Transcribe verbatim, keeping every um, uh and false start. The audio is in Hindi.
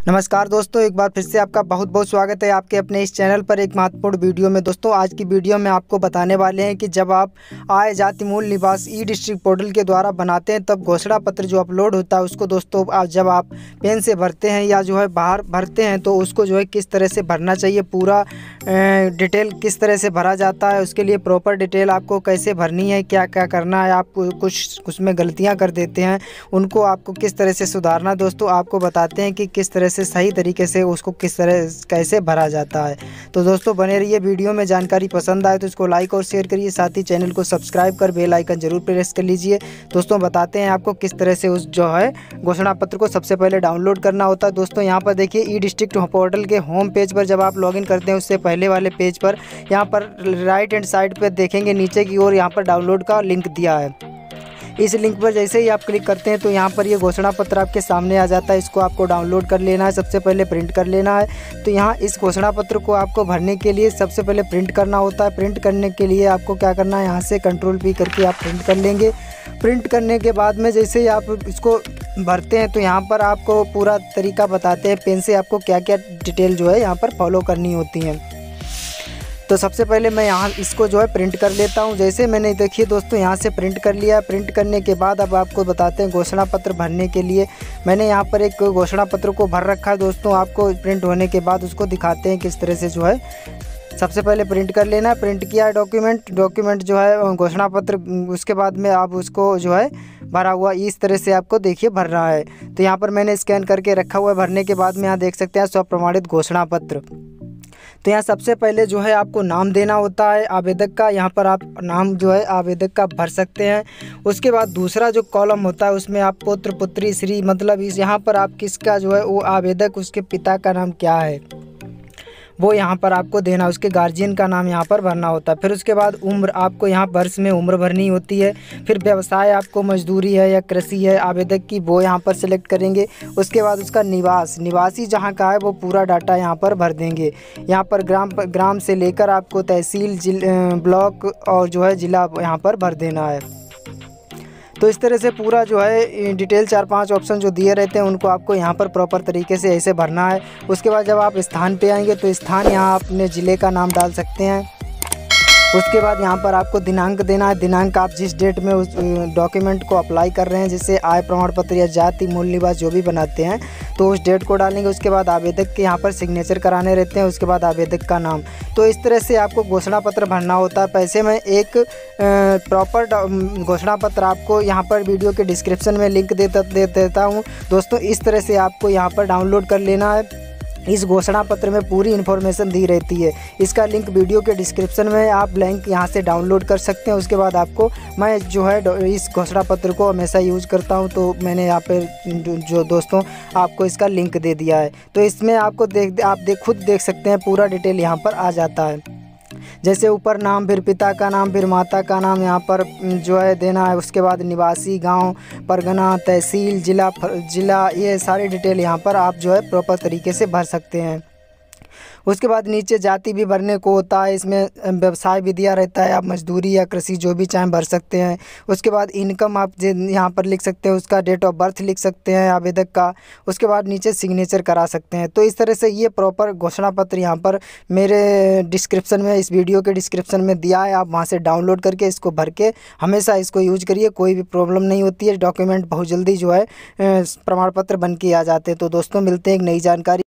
नमस्कार दोस्तों, एक बार फिर से आपका बहुत बहुत स्वागत है आपके अपने इस चैनल पर एक महत्वपूर्ण वीडियो में। दोस्तों आज की वीडियो में आपको बताने वाले हैं कि जब आप आय जाति मूल निवास ई डिस्ट्रिक्ट पोर्टल के द्वारा बनाते हैं तब घोषणा पत्र जो अपलोड होता है उसको दोस्तों आज जब आप पेन से भरते हैं या जो है बाहर भरते हैं तो उसको जो है किस तरह से भरना चाहिए, पूरा डिटेल किस तरह से भरा जाता है, उसके लिए प्रॉपर डिटेल आपको कैसे भरनी है, क्या क्या करना है, आपको कुछ उसमें गलतियाँ कर देते हैं उनको आपको किस तरह से सुधारना। दोस्तों आपको बताते हैं कि किस तरह से सही तरीके से उसको किस तरह कैसे भरा जाता है। तो दोस्तों बने रहिए वीडियो में। जानकारी पसंद आए तो इसको लाइक और शेयर करिए, साथ ही चैनल को सब्सक्राइब कर बेल आइकन जरूर प्रेस कर लीजिए। दोस्तों बताते हैं आपको किस तरह से उस जो है घोषणा पत्र को सबसे पहले डाउनलोड करना होता है। दोस्तों यहाँ पर देखिए ई डिस्ट्रिक्ट पोर्टल के होम पेज पर जब आप लॉगिन करते हैं उससे पहले वाले पेज पर यहाँ पर राइट हैंड साइड पर देखेंगे नीचे की ओर यहाँ पर डाउनलोड का लिंक दिया है। इस लिंक पर जैसे ही आप क्लिक करते हैं तो यहाँ पर ये घोषणा पत्र आपके सामने आ जाता है। इसको आपको डाउनलोड कर लेना है, सबसे पहले प्रिंट कर लेना है। तो यहाँ इस घोषणा पत्र को आपको भरने के लिए सबसे पहले प्रिंट करना होता है। प्रिंट करने के लिए आपको क्या करना है, यहाँ से कंट्रोल पी करके आप प्रिंट कर लेंगे। प्रिंट करने के बाद में जैसे ही आप इसको भरते हैं तो यहाँ पर आपको पूरा तरीका बताते हैं पेन से आपको क्या क्या डिटेल जो है यहाँ पर फॉलो करनी होती हैं। तो सबसे पहले मैं यहाँ इसको जो है प्रिंट कर लेता हूँ। जैसे मैंने देखिए दोस्तों यहाँ से प्रिंट कर लिया। प्रिंट करने के बाद अब आपको बताते हैं घोषणा पत्र भरने के लिए मैंने यहाँ पर एक घोषणा पत्र को भर रखा है। दोस्तों आपको प्रिंट होने के बाद उसको दिखाते हैं किस तरह से जो है सबसे पहले प्रिंट कर लेना है। प्रिंट किया है डॉक्यूमेंट डॉक्यूमेंट जो है घोषणा पत्र, उसके बाद में आप उसको जो है भरा हुआ इस तरह से आपको देखिए भर रहा है। तो यहाँ पर मैंने स्कैन करके रखा हुआ है। भरने के बाद में यहाँ देख सकते हैं स्वप्रमाणित घोषणा पत्र। तो यहाँ सबसे पहले जो है आपको नाम देना होता है आवेदक का। यहाँ पर आप नाम जो है आवेदक का भर सकते हैं। उसके बाद दूसरा जो कॉलम होता है उसमें आप पुत्र पुत्री श्री मतलब इस यहाँ पर आप किसका जो है वो आवेदक उसके पिता का नाम क्या है वो यहाँ पर आपको देना, उसके गार्जियन का नाम यहाँ पर भरना होता है। फिर उसके बाद उम्र आपको यहाँ वर्ष में उम्र भरनी होती है। फिर व्यवसाय आपको मजदूरी है या कृषि है आवेदक की वो यहाँ पर सिलेक्ट करेंगे। उसके बाद उसका निवास निवासी जहाँ का है वो पूरा डाटा यहाँ पर भर देंगे। यहाँ पर ग्राम ग्राम से लेकर आपको तहसील जिल ब्लॉक और जो है ज़िला यहाँ पर भर देना है। तो इस तरह से पूरा जो है डिटेल चार पांच ऑप्शन जो दिए रहते हैं उनको आपको यहाँ पर प्रॉपर तरीके से ऐसे भरना है। उसके बाद जब आप स्थान पे आएंगे तो स्थान यहाँ अपने ज़िले का नाम डाल सकते हैं। उसके बाद यहाँ पर आपको दिनांक देना है। दिनांक आप जिस डेट में उस डॉक्यूमेंट को अप्लाई कर रहे हैं, जैसे आय प्रमाण पत्र या जाति मूल निवास जो भी बनाते हैं तो उस डेट को डालेंगे। उसके बाद आवेदक के यहाँ पर सिग्नेचर कराने रहते हैं। उसके बाद आवेदक का नाम। तो इस तरह से आपको घोषणा पत्र भरना होता है। पैसे में एक प्रॉपर घोषणा पत्र आपको यहाँ पर वीडियो के डिस्क्रिप्शन में लिंक देता दे देता हूँ। दोस्तों इस तरह से आपको यहाँ पर डाउनलोड कर लेना है। इस घोषणा पत्र में पूरी इन्फॉर्मेशन दी रहती है। इसका लिंक वीडियो के डिस्क्रिप्शन में आप लिंक यहाँ से डाउनलोड कर सकते हैं। उसके बाद आपको मैं जो है इस घोषणा पत्र को हमेशा यूज़ करता हूँ तो मैंने यहाँ पर जो दोस्तों आपको इसका लिंक दे दिया है। तो इसमें आपको देख आप देख खुद देख सकते हैं पूरा डिटेल यहाँ पर आ जाता है। जैसे ऊपर नाम, फिर पिता का नाम, फिर माता का नाम यहाँ पर जो है देना है। उसके बाद निवासी, गांव, परगना, तहसील, ज़िला ज़िला ये सारी डिटेल यहाँ पर आप जो है प्रॉपर तरीके से भर सकते हैं। उसके बाद नीचे जाति भी भरने को होता है। इसमें व्यवसाय भी दिया रहता है, आप मजदूरी या कृषि जो भी चाहें भर सकते हैं। उसके बाद इनकम आप यहाँ पर लिख सकते हैं, उसका डेट ऑफ बर्थ लिख सकते हैं आवेदक का। उसके बाद नीचे सिग्नेचर करा सकते हैं। तो इस तरह से ये प्रॉपर घोषणा पत्र यहाँ पर मेरे डिस्क्रिप्शन में इस वीडियो के डिस्क्रिप्शन में दिया है। आप वहाँ से डाउनलोड करके इसको भर के हमेशा इसको यूज करिए, कोई भी प्रॉब्लम नहीं होती है। डॉक्यूमेंट बहुत जल्दी जो है प्रमाण पत्र बन के आ जाते हैं। तो दोस्तों मिलते हैं एक नई जानकारी।